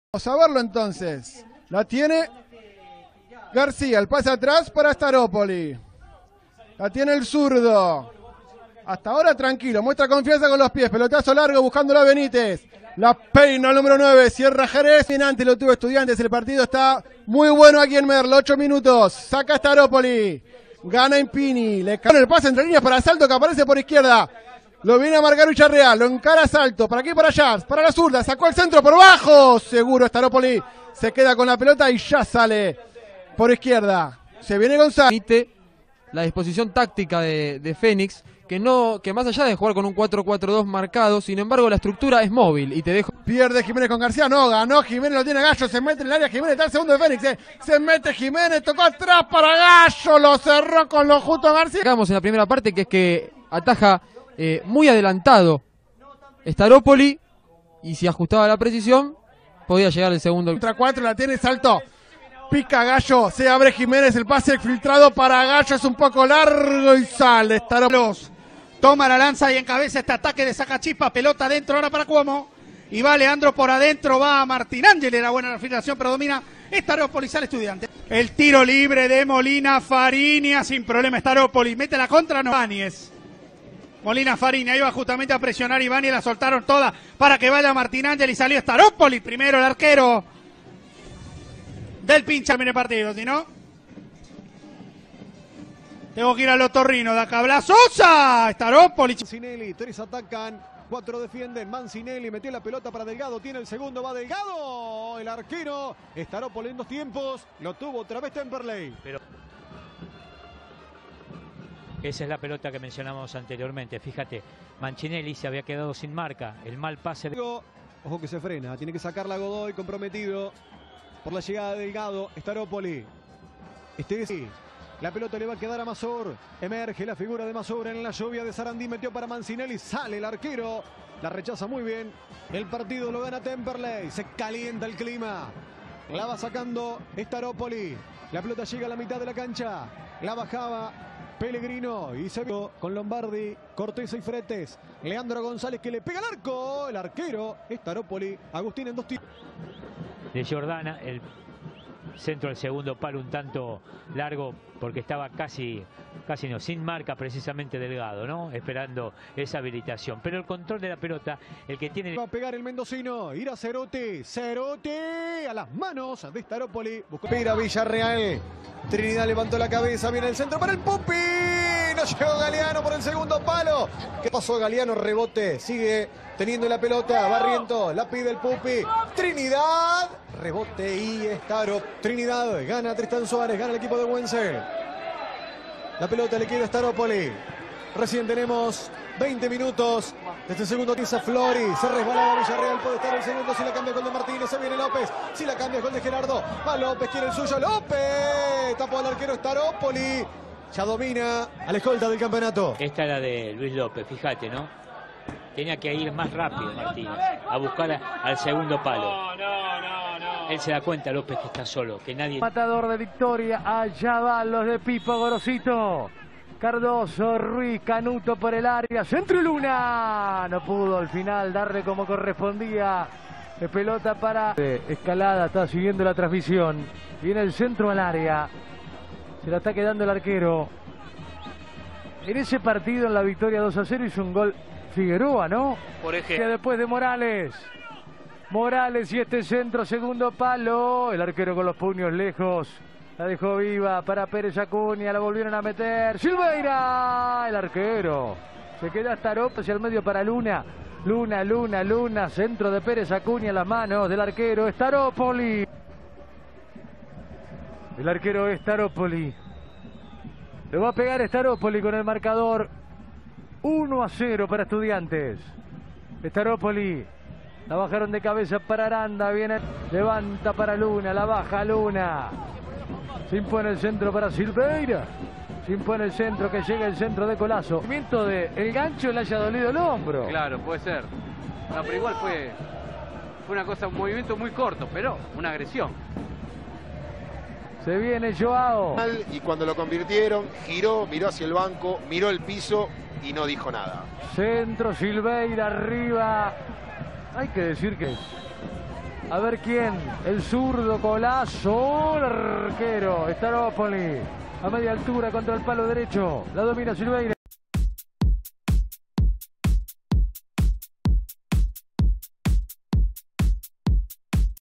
Vamos a verlo entonces. La tiene García, el pase atrás para Staropoli. La tiene el zurdo. Hasta ahora tranquilo, muestra confianza con los pies. Pelotazo largo buscándolo a Benítez. La peina el número 9, cierra Jerez. Dominante lo tuvo Estudiantes, el partido está muy bueno aquí en Merlo. 8 minutos, saca Staropoli. Gana Impini, le cae el pase entre líneas para Salto que aparece por izquierda. Lo viene a marcar Villarreal, lo encara Salto, para aquí para allá, para la zurda, sacó el centro por bajo, seguro Staropoli se queda con la pelota y ya sale por izquierda. Se viene González. La disposición táctica de Fénix, que más allá de jugar con un 4-4-2 marcado, sin embargo la estructura es móvil y te dejo. Pierde Jiménez con García, no, ganó Jiménez, lo tiene Gallo, se mete en el área Jiménez, está el segundo de Fénix, se mete Jiménez, tocó atrás para Gallo, lo cerró con lo justo García. Acabamos en la primera parte que es que ataja muy adelantado Staropoli y si ajustaba la precisión podía llegar el segundo. Contra 4 la tiene Salto. Pica Gallo, se abre Jiménez, el pase filtrado para Gallo, es un poco largo y sale Staropoli. Toma la lanza y encabeza este ataque de Sacachispa, pelota adentro ahora para Cuomo. Y va Leandro por adentro, va Martín Ángel, era buena la filtración, pero domina Staropoli, sale Estudiante. El tiro libre de Molina Fariña, sin problema Staropoli, mete la contra, no Ibáñez. Molina Fariña iba justamente a presionar Ibáñez, la soltaron toda para que vaya Martín Ángel y salió Staropoli, primero el arquero del pincha en el partido, si no tengo que ir al otorrino, de acá habla Sosa, Staropoli. Mancinelli, 3 atacan, 4 defienden, Mancinelli metió la pelota para Delgado, tiene el segundo, va Delgado, el arquero, Staropoli en 2 tiempos, lo tuvo otra vez Temperley. Pero esa es la pelota que mencionamos anteriormente, fíjate, Mancinelli se había quedado sin marca, el mal pase. Ojo que se frena, tiene que sacarla Godoy, comprometido por la llegada de Delgado, Staropoli. La pelota le va a quedar a Mazur. Emerge la figura de Mazur en la lluvia de Sarandí. Metió para Mancinelli. Sale el arquero. La rechaza muy bien. El partido lo gana Temperley. Se calienta el clima. La va sacando Staropoli. La pelota llega a la mitad de la cancha. La bajaba Pellegrino. Y se vio con Lombardi, Cortés y Fretes. Leandro González que le pega al arco. El arquero Staropoli. Agustín en 2 tiros. De Jordana, el centro del segundo palo un tanto largo porque estaba casi no, sin marca precisamente Delgado, ¿no? Esperando esa habilitación. Pero el control de la pelota, el que tiene... Va a pegar el mendocino, ir a Cerote, Cerote a las manos de Staropoli. Espera Villarreal, Trinidad levantó la cabeza, viene el centro para el Pupi. No llegó Galeano por el segundo palo. ¿Qué pasó Galeano? Rebote, sigue teniendo la pelota, Barrientos, la pide el Pupi. Trinidad, rebote y Staropoli. Trinidad gana Tristán Suárez, gana el equipo de Wenzel. La pelota le queda a Staropoli. Recién tenemos 20 minutos de este segundo. Tiza Flori, se resbalaba Villarreal, puede estar el segundo si la cambia con de Martínez, se viene López, si la cambia con de Gerardo, va López, quiere el suyo, López, tapó al arquero Staropoli, ya domina a la escolta del campeonato. Esta era de Luis López, fíjate, ¿no? Tenía que ir más rápido Martínez, a buscar al segundo palo. Él se da cuenta, López, que está solo, que nadie... Matador de Victoria, allá van los de Pipo Gorosito. Cardoso, Ruiz, Canuto por el área, centro Luna. No pudo al final darle como correspondía. Pelota para Escalada, está siguiendo la transmisión. Viene el centro al área. Se la está quedando el arquero. En ese partido, en la victoria 2-0, hizo un gol Figueroa, ¿no? Por ejemplo. Después de Morales. Morales y este centro, segundo palo. El arquero con los puños lejos. La dejó viva para Pérez Acuña. La volvieron a meter. Silveira. El arquero. Se queda Staropoli hacia el medio para Luna. Luna. Centro de Pérez Acuña. Las manos del arquero Staropoli. El arquero Staropoli. Le va a pegar Staropoli con el marcador 1-0 para Estudiantes. Staropoli. La bajaron de cabeza para Aranda, viene, levanta para Luna, la baja Luna. Se impone el centro para Silveira. Se impone el centro, que llega el centro de Colazo. El movimiento de el gancho le haya dolido el hombro. Claro, puede ser. No, pero igual fue una cosa, un movimiento muy corto, pero una agresión. Se viene Joao. Y cuando lo convirtieron, giró, miró hacia el banco, miró el piso y no dijo nada. Centro, Silveira arriba. Hay que decir que A ver quién. El zurdo Colazo. El arquero. Staropoli. A media altura contra el palo derecho. La domina Silveira.